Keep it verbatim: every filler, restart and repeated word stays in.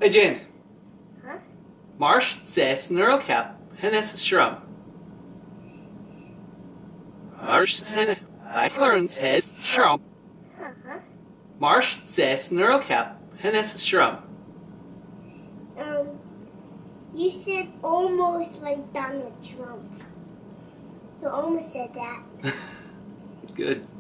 Hey James. Huh? Marsh says neural-cap Hennes Trump. Marsh says Eichler says Trump. Uh-huh. Marsh says neural-cap Hennes Trump. Um, you said almost like Donald Trump. You almost said that. It's good.